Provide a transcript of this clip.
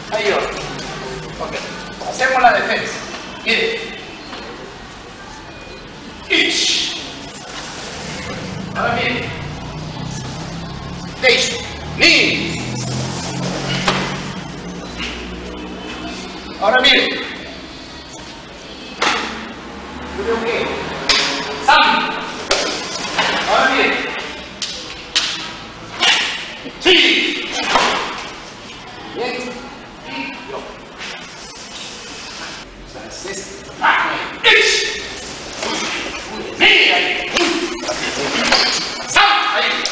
Ahí otro. Ok. Hacemos la defensa. Mire. Ich. Ahora mire. Deixa. Ni. Ahora mire. Creo que. Sam. Ahora mire. Sí. Bien. Y yo. Ich. Ni. Ahí. Sam. Ahí.